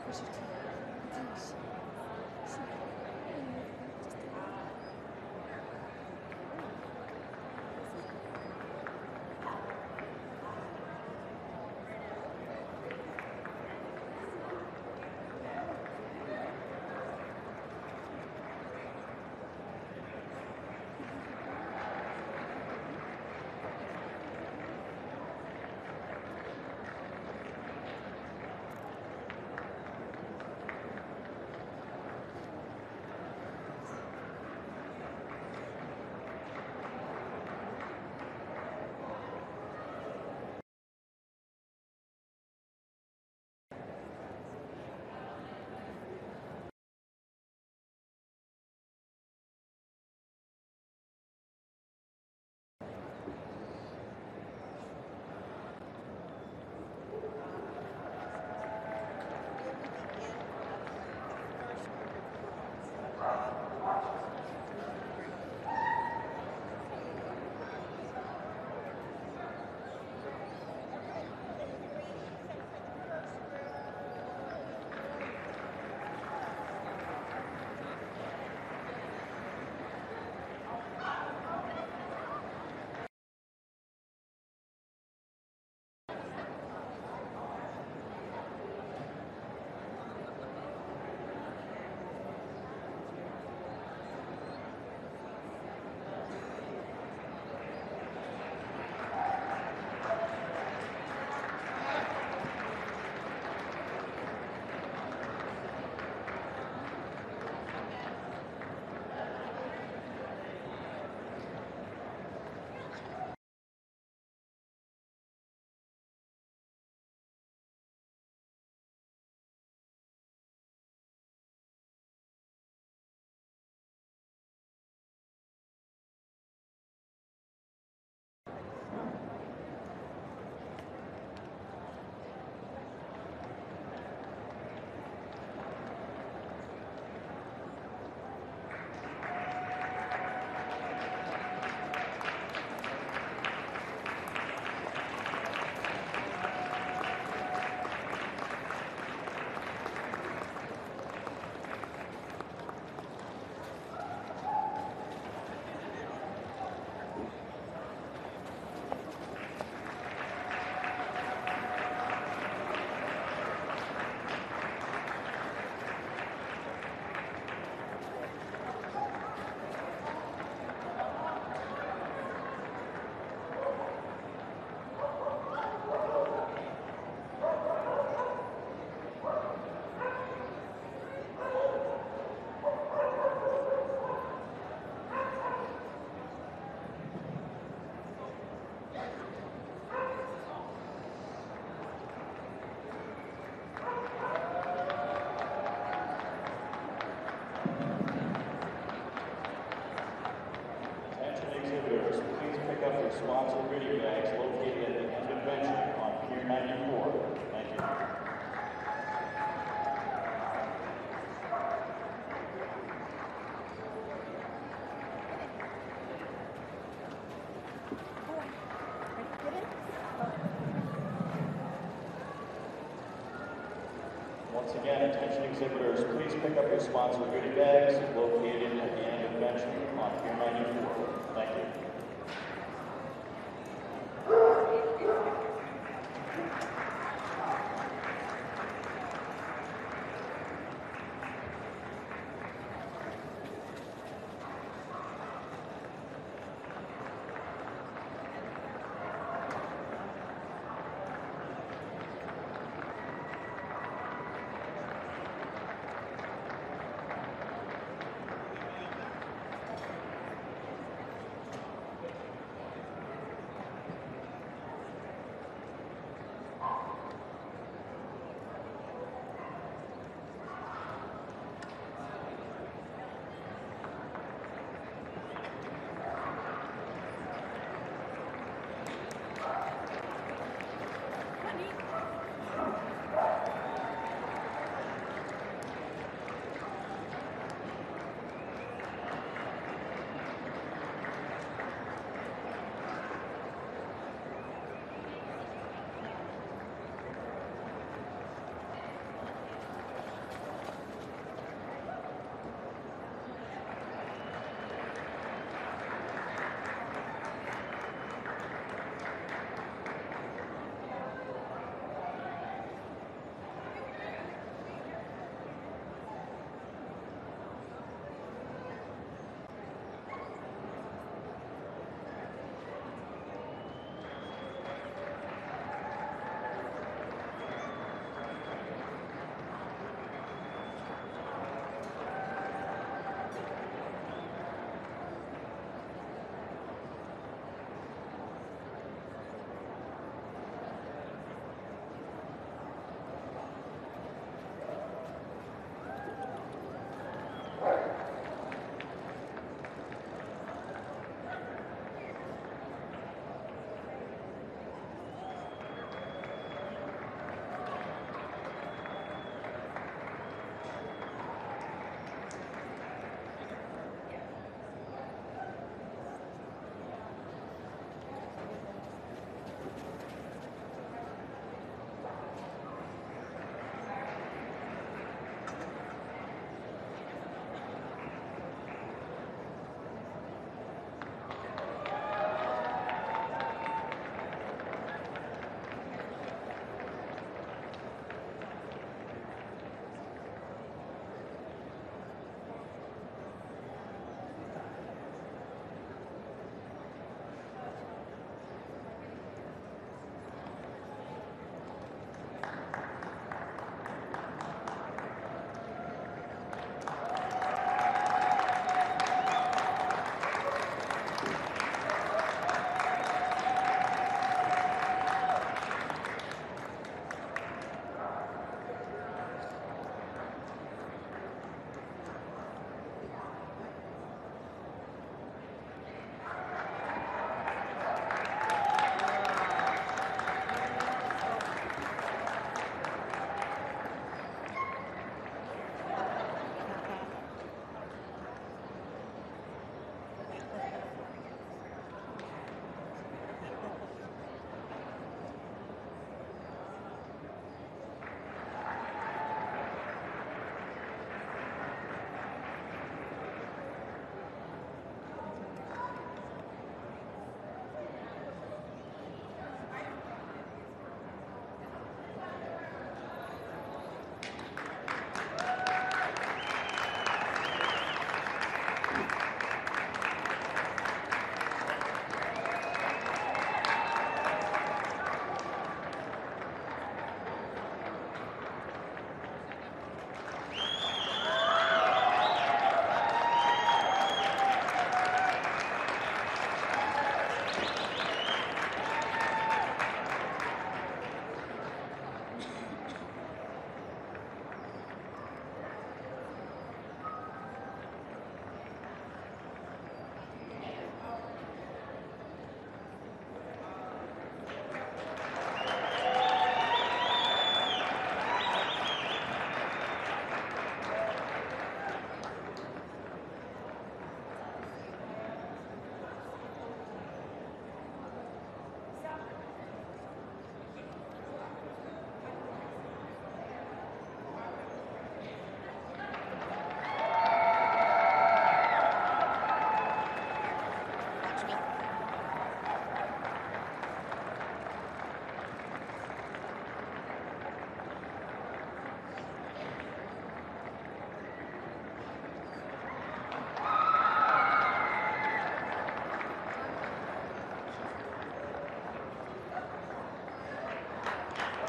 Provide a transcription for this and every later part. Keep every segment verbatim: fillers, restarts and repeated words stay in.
Sponsor goodie bags located at the end of bench on Pier ninety-four. Thank you. Once again, attention exhibitors, please pick up your sponsor goodie bags located at the end of bench on Pier ninety-four. Thank you.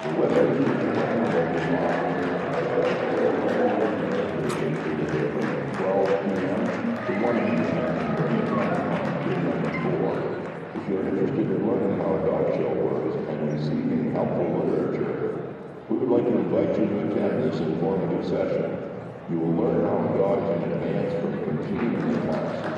The weather is twelve p m to one p m If you're interested in learning how a dog show works and receiving helpful literature, we would like to invite you to attend this informative session. You will learn how dogs can advance from continuous classes.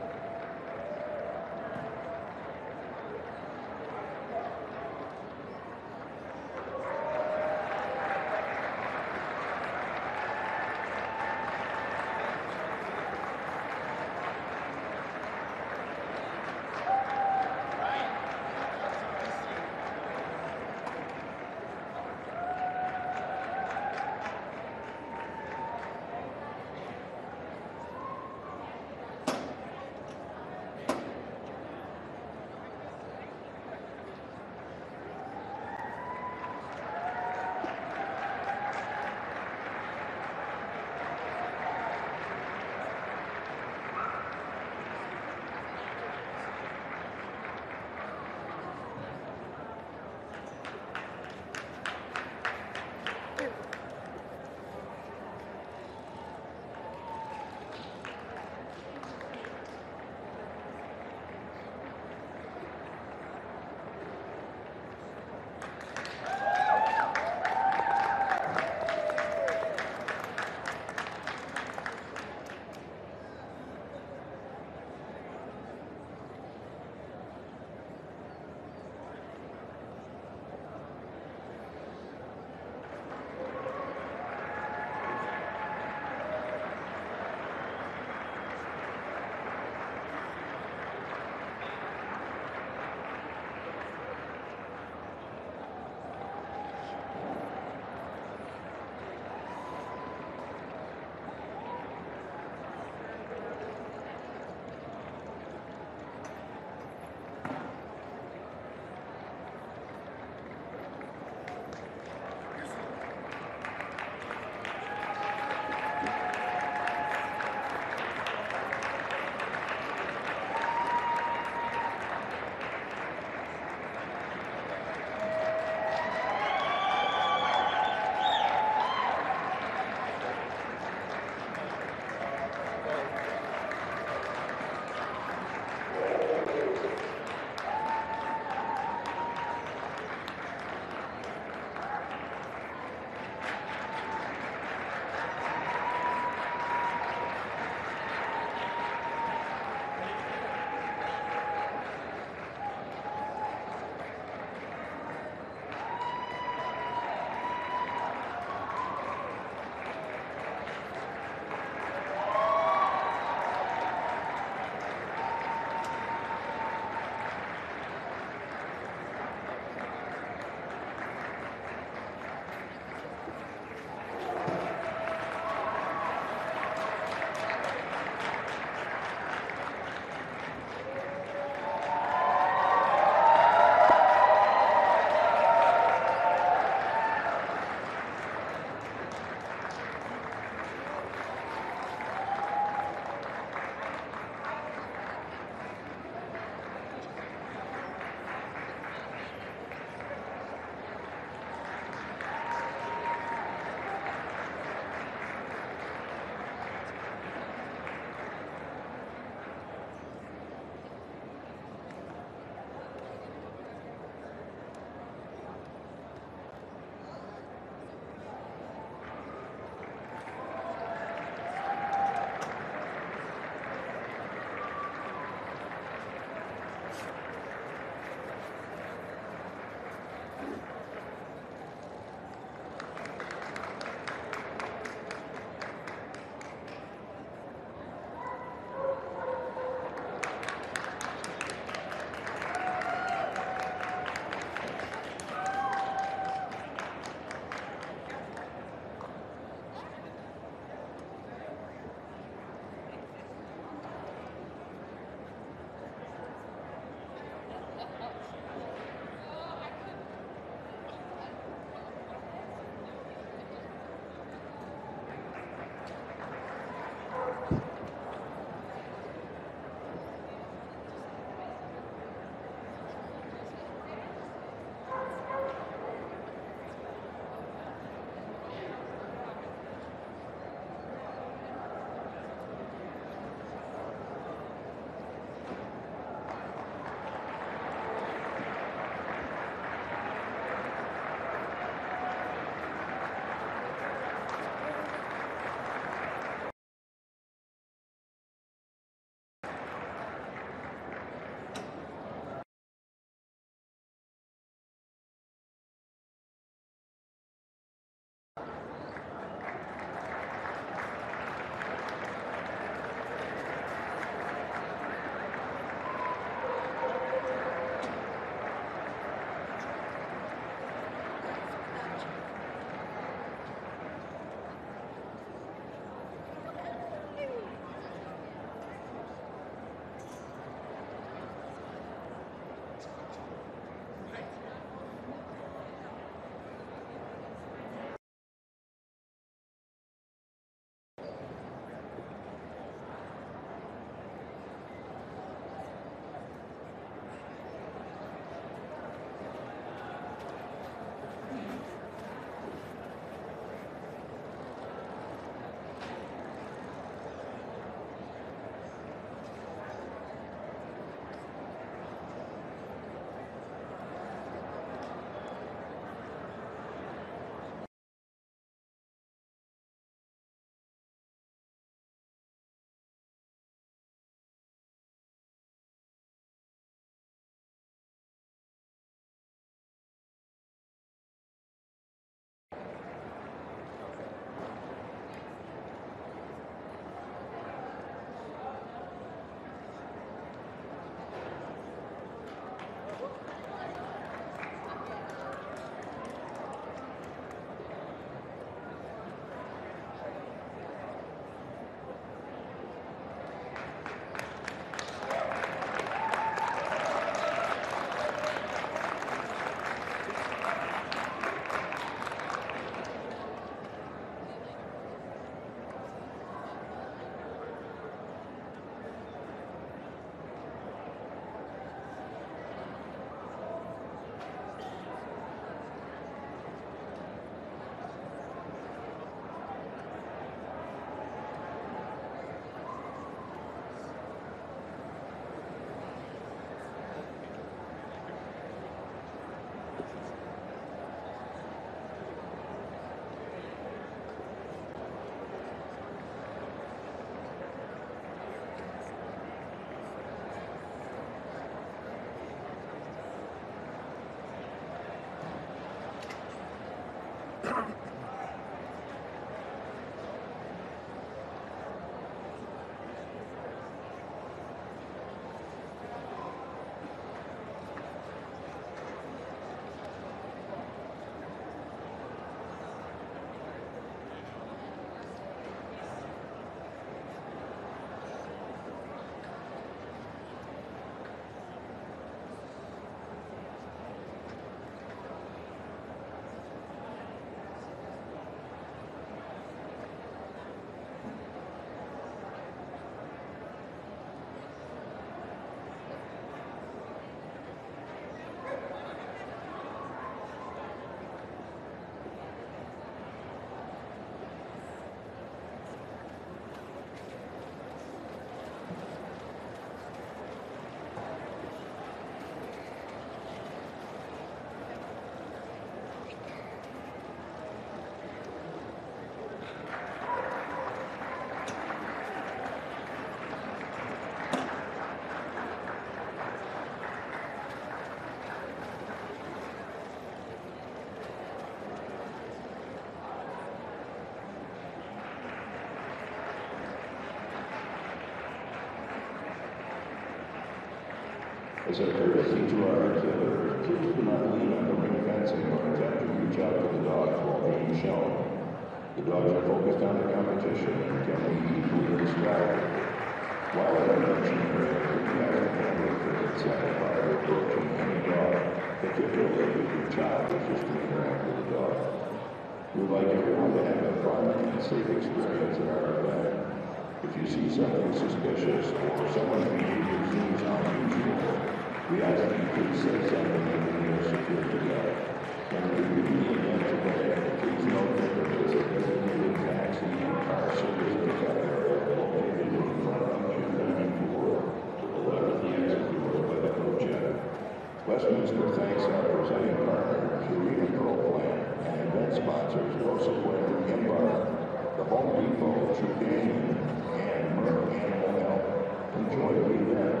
As a courtesy to our exhibitors, please do not lean on the ring fencing or attempt to reach out to the dogs while being shown. The dogs are focused on the competition and can be easily distracted. While at our mention area, we ask the handler for consent prior to approaching any dog, particularly if your child wishes to interact with the dog. We would like everyone to have a fun and safe experience at our event. If you see something suspicious or someone's behavior seems unusual, we ask that you please say something to the nearest security guard. When we review the event today, please note that there is a designated taxi and car service pickup area located in front of Pier ninety-four to the left of the exit door by the coach jet. Westminster thanks our presenting partner, Purina Pro Plan, and event sponsors Los Abuelos Embar, the Home Depot, True Canyon, and Merck Animal Health. Enjoy the event.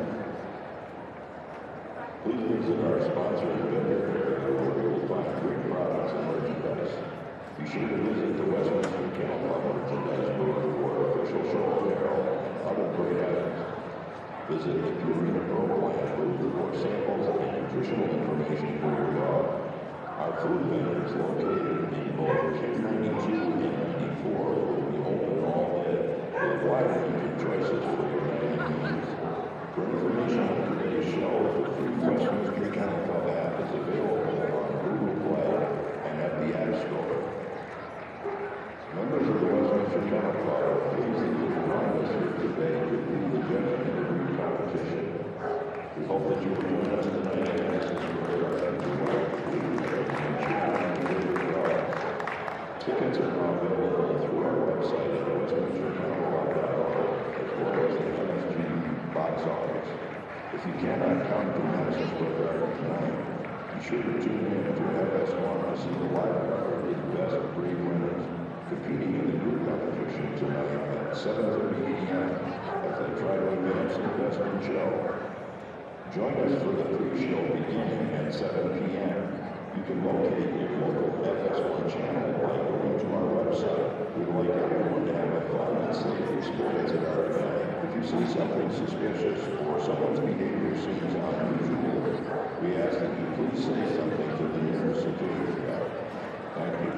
Please visit our sponsor and vendor area where you will find great products and merchandise. Be sure to visit the Westminster Kennel Club merchandise booth for official show apparel and other great items. Visit the Purina Pro Plan booth for samples and nutritional information for your dog. Our food vendor is located in both Pier ninety-two and ninety-four will be open all day with a wide range of choices for your dining needs. For information on today's show, the free Westminster Kennel Club app is available on Google Play and at the App Store. Members of the Westminster Kennel Club are pleased that you have joined us here today to lead the judgment and breed competition. We hope that you will join us tonight and ask us for our future Tickets are now available through our website at westminster kennel club dot org as well as the M S G box office. If you cannot come to Madison Square Garden tonight, be sure to tune in to F S one to see the live coverage of the best breed winners competing in the group competition tonight at seven thirty p m as they try to advance the Western show. Join us for the pre-show beginning at seven p m You can locate your local F S one channel by going to our website. We'd like everyone to have a fun and safe experience at our event. If you see something suspicious or someone's behavior seems unusual, we ask that you please say something to the nearest security guard. Thank you.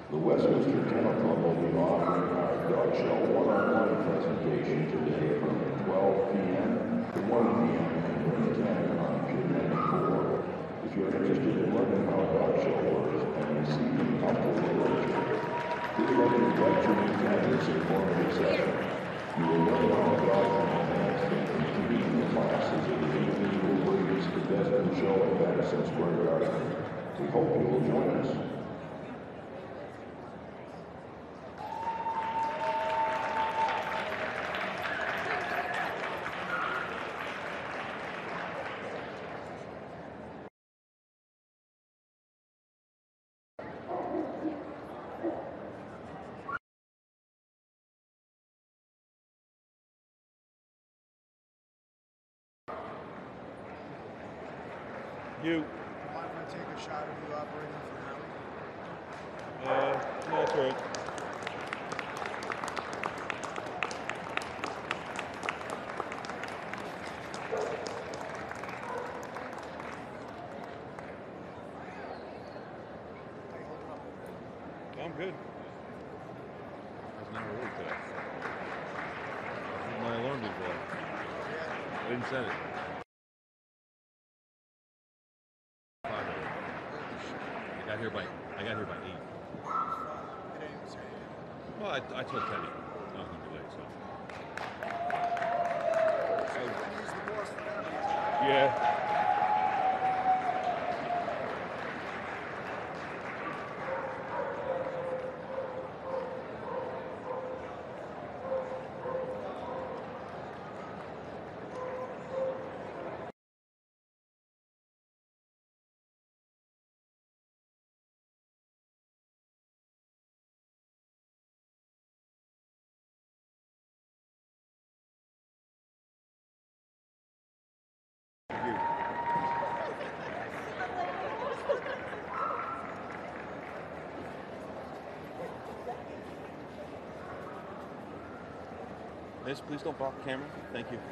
The Westminster Kennel Club will be offering our dog show one oh one presentation today from twelve p m to one p m in room ten on Pier ninety-four. If you're interested in learning how a dog show works and receiving helpful literature, we'd like to invite you to attend this informative session. You will learn how a dog can enhance and compete in the classes of the individual breeds the Desmond Show at Madison Square Garden. We hope you will join us. You. I'm going to take a shot of you operating for Howie. Uh, no, that's all right. I'm good. I was never early today. My alarm didn't go off. I didn't set it. I got here by I got here by eight. You didn't even say anything. Well, I, I told Teddy I was gonna be late, so. So you can use the boss for that reason. Yeah. Miss, please don't block the camera. Thank you.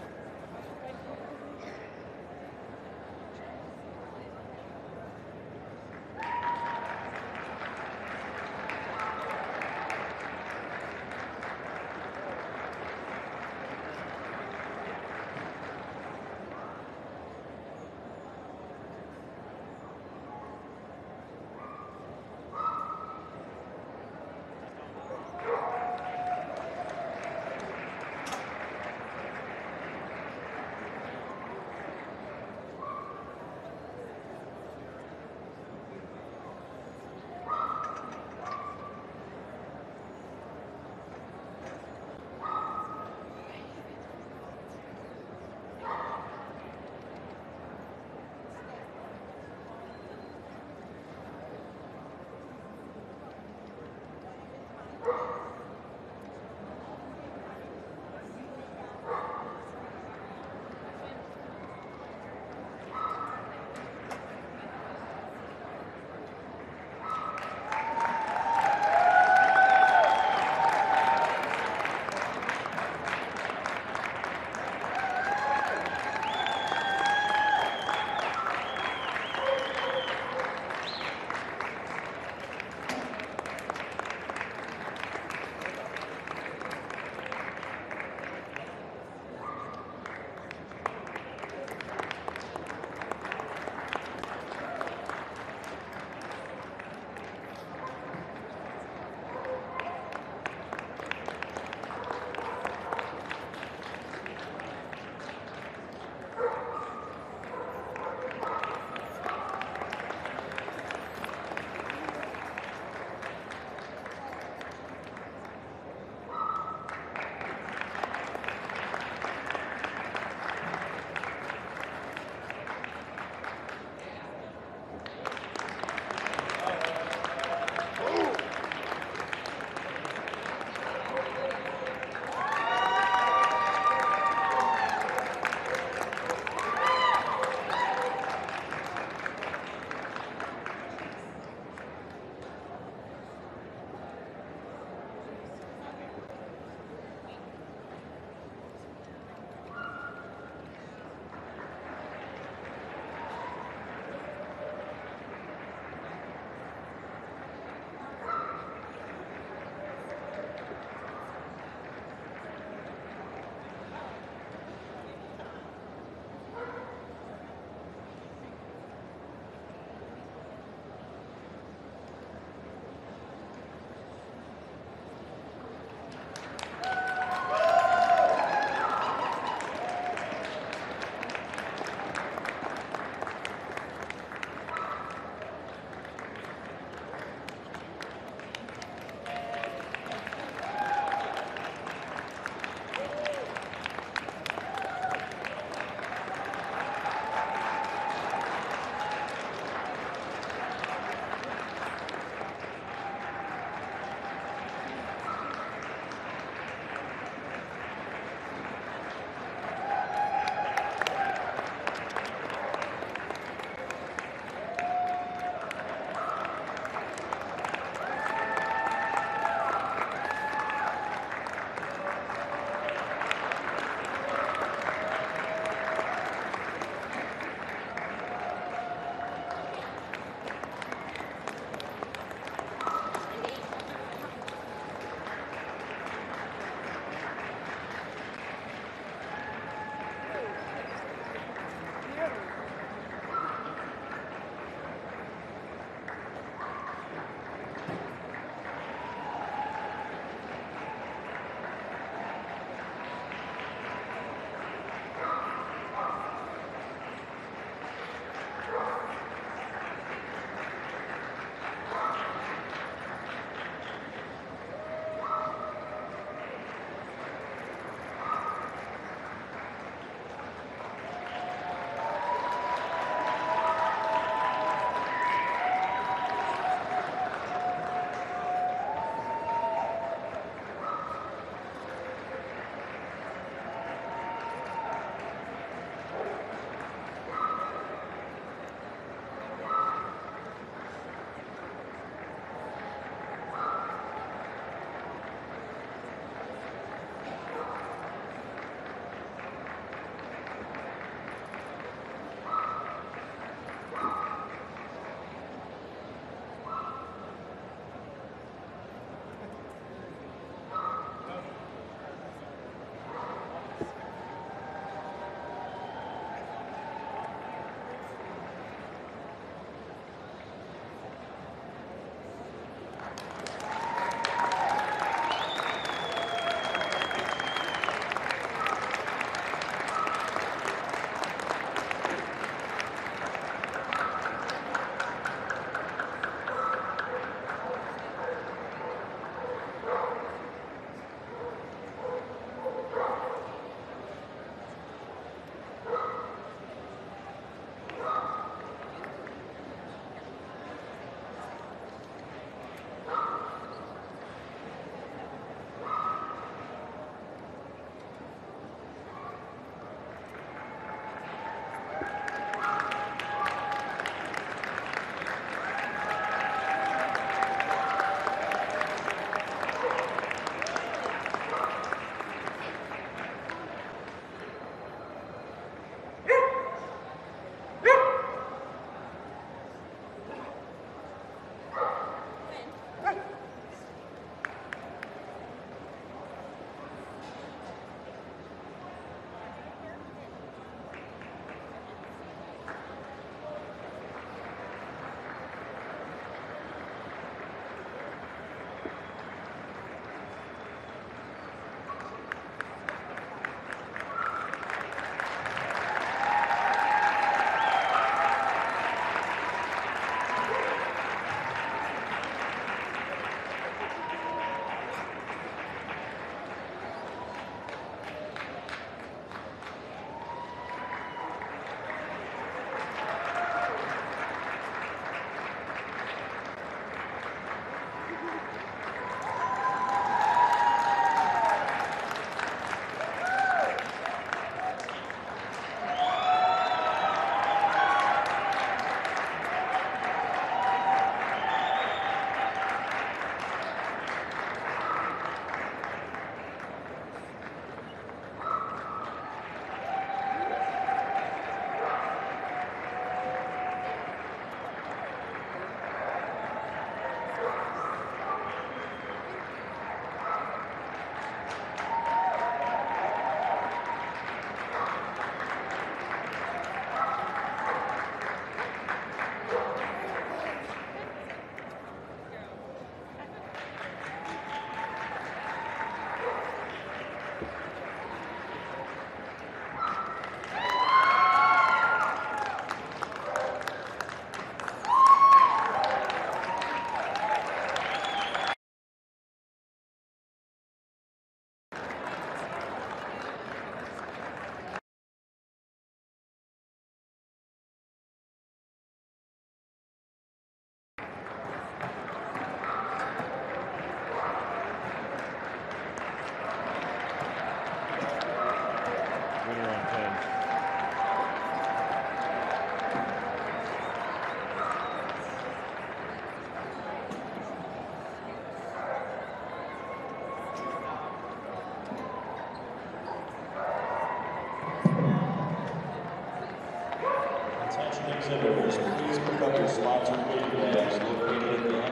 Attention exhibitors, please pick up your sponsored goodie bags located at the end.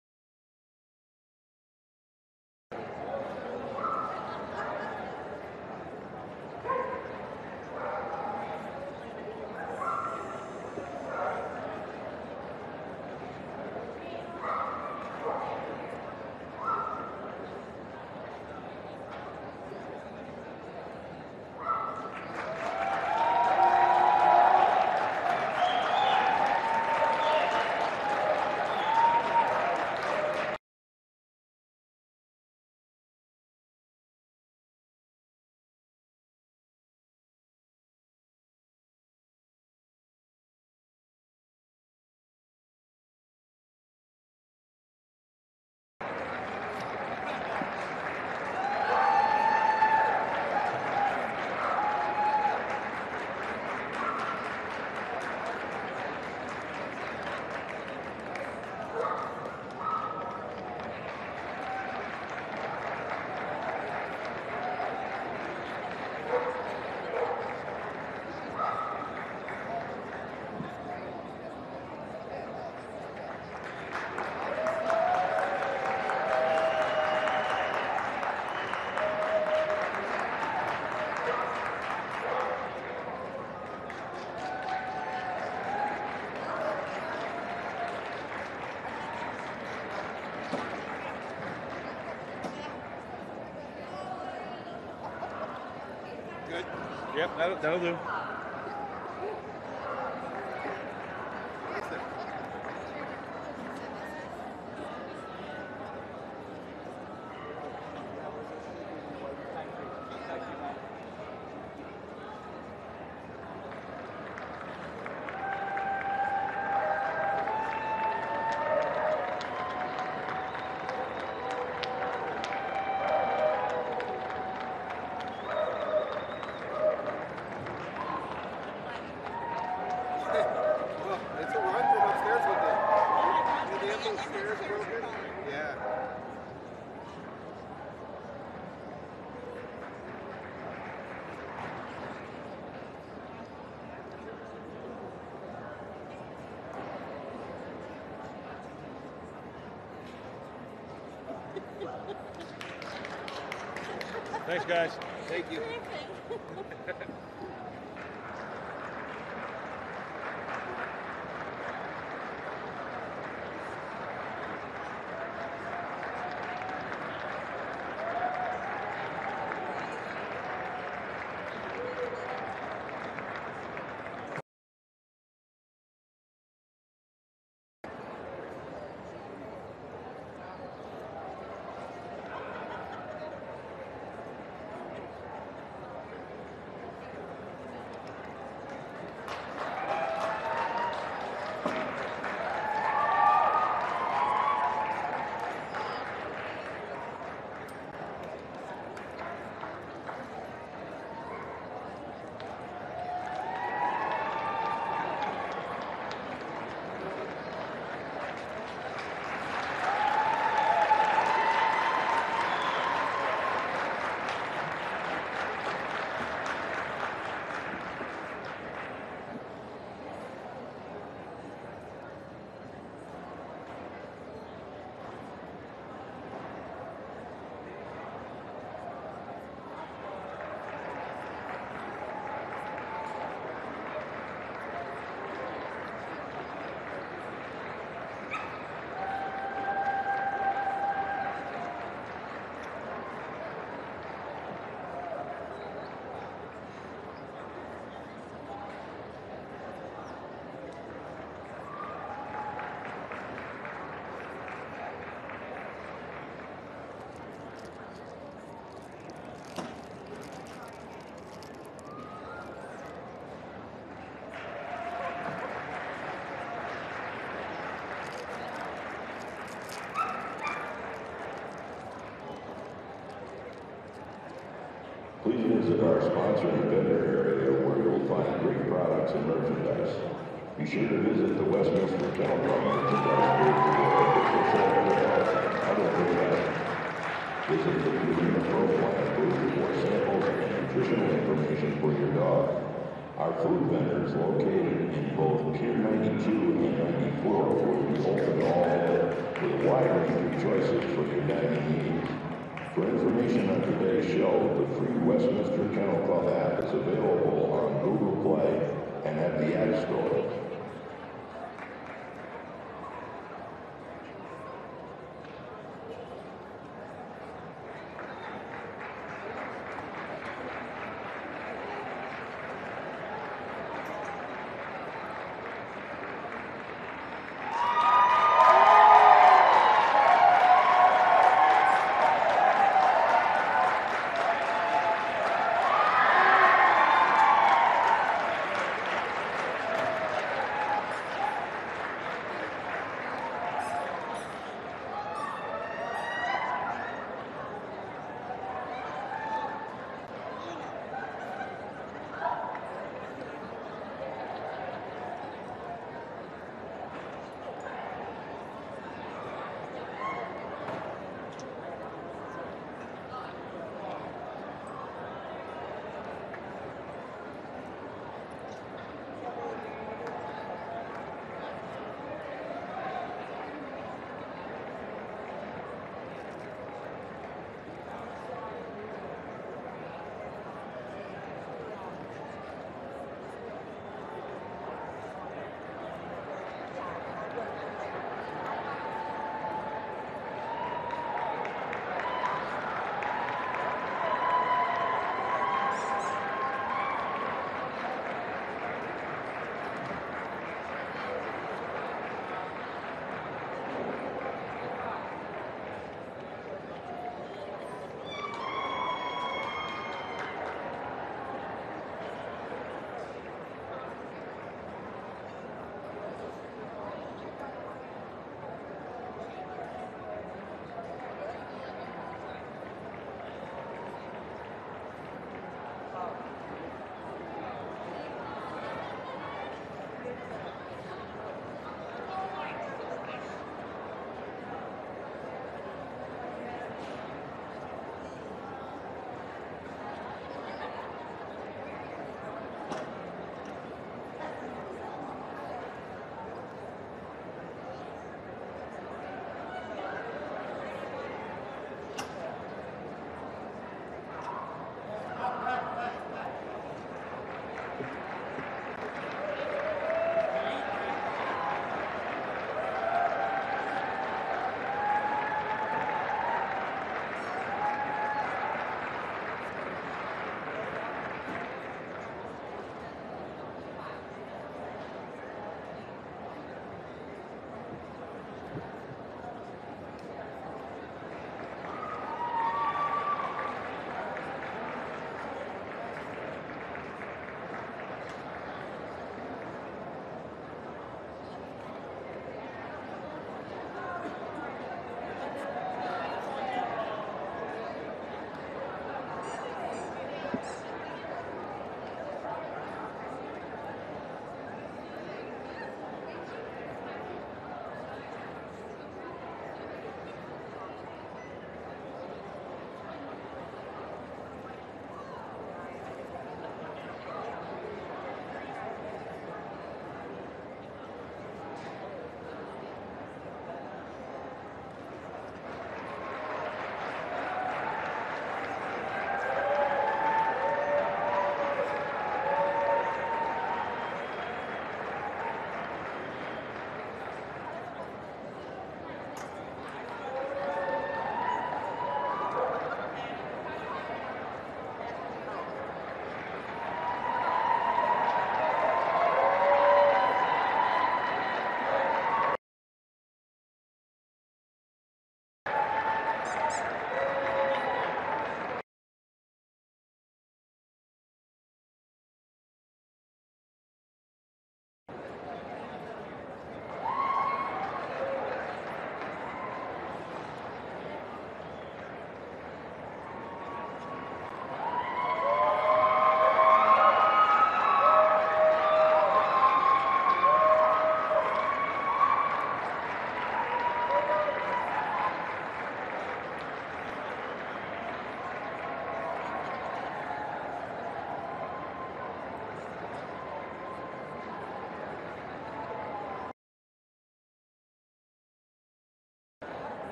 Good. Yep, that'll, that'll do. Thanks, guys. Thank you. Please visit our sponsor and vendor area where you will find great products and merchandise. Be sure to visit the Westminster Kennel merchandise booth for your official show of other products. Visit the Consumer Pro Plan booth for samples and nutritional information for your dog. Our food vendors located in both Pier ninety-two and ninety-four will be open all day with a wide range of choices for your dining needs. For information on today's show, the free Westminster Kennel Club app is available on Google Play